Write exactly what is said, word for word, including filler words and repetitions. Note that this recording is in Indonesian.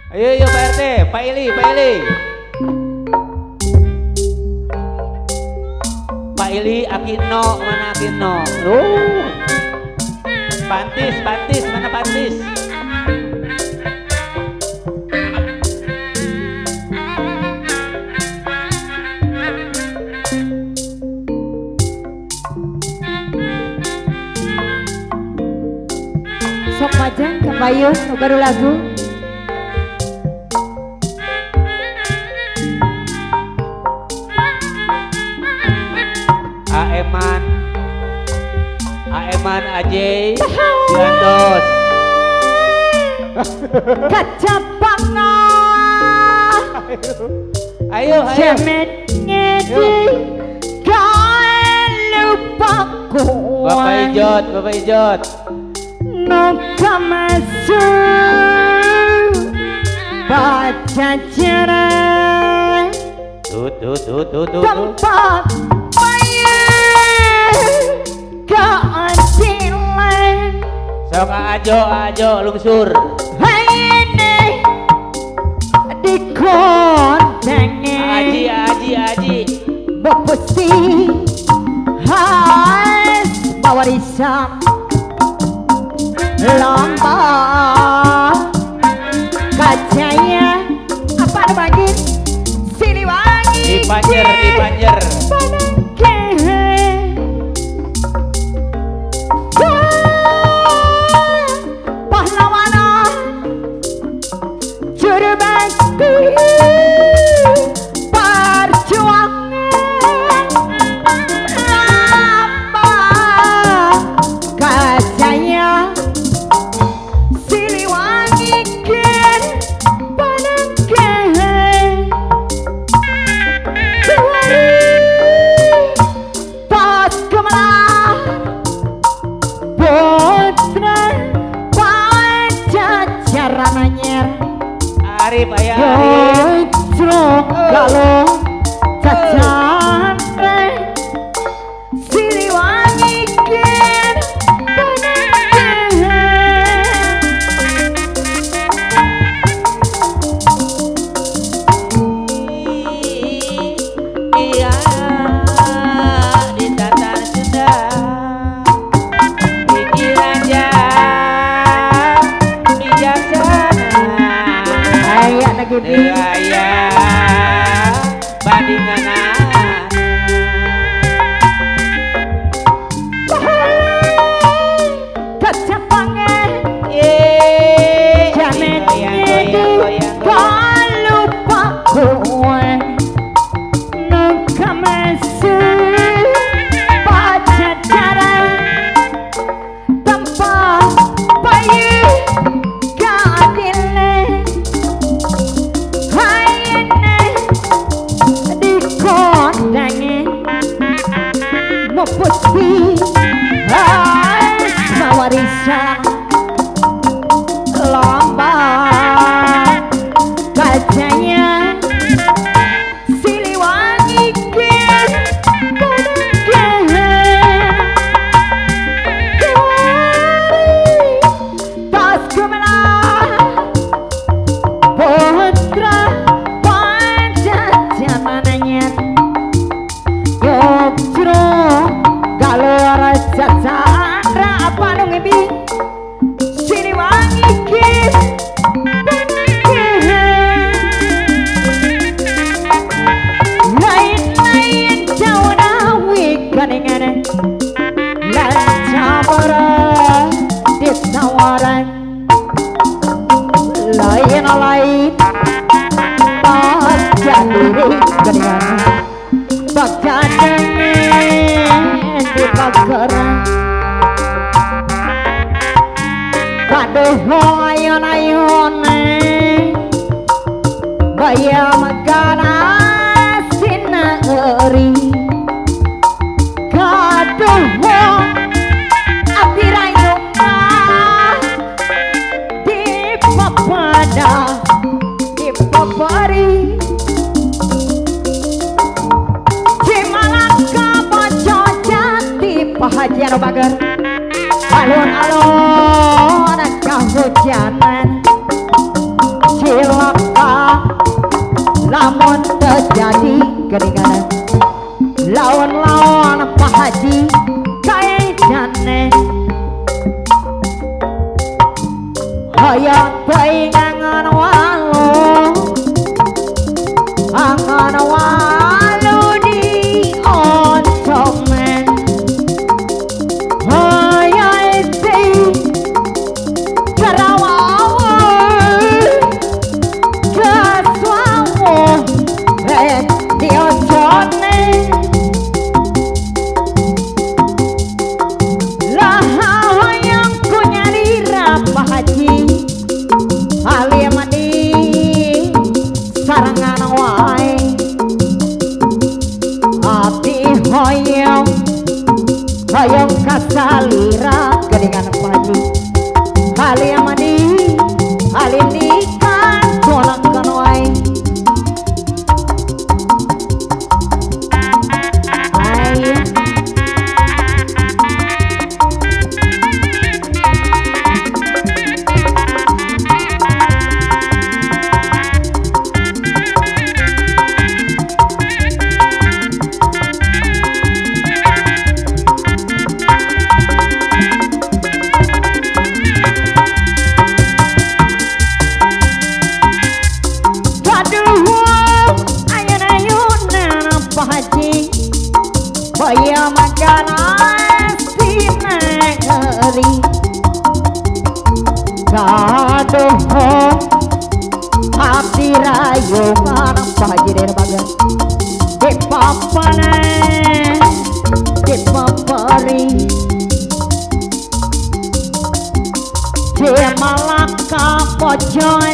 Ayo ayo Pak R T, Pak Ili, Pak Ili. Pak Ili, Akino, mana Akino? Loh. Pantis, Pantis, mana Pantis? Sok majang kebayun baru lagu. Aeman, Aeman Ajay, Yandos. Kacapangan. Ayo, ayo. Jamet ngedi kau lupaku. Bapak Ijot, Bapak Ijot. Nuka masuk baca jarak. Tuh, tuh, tuh, tuh, tuh. Tempat keadilan. Sok ajo, ajo, lungsur. Ini dikondengi. Aji, aji, aji. Bepusti khas warisan lomba kacanya apa bagi Siliwangi. Di Panjer, di Panjer. Pahlawan juru bakti perjuangan lomba kacanya Siliwangi ken panangkeun pas kemelah putra pajajaran anyar. Arif, ayah Arif. Yojro kalau cacan Siliwangi ken Iya, di Tatar Sunda, Gigi Raja, bijaksana. Ayo lagi di Raya bandingan kecapangan ye jamet goyang goyang ngedi goyang kalau pakuan nuka masuk baca cara tempat bayi keadilan. Hayane dikondangi Mupusti khas warisan lomba kacanya Siliwangi ken tas kemelah putra pajajaran anyar. Yojro galor cacandra apa nu ngebi Siliwangi ken lain-lain jauh nawi kaningan lancamara ditawaran lain-lain baca diri kaningan baca dengan di pageran kaduh ayon-ayon bayam kana sinari kaduh abdi rayuma di papada di papari Cimalaka Mojo Jati Pahajar Bager alun-alun kahujanan Cila hayang bayi ngangan walu angan walu di ontomen hayang isi carawawu kaswawu red di ojone lah hayang punya dira Haji Ali mandi sarangan wae abdi hoyong hoyong kasalira geningan Haji Ali mandi Ali nikan tolakkan wae ayo Baya makanan sinegeri gaduh abdi rayu marang Haji dari bagan di papane di papari di malaka pojok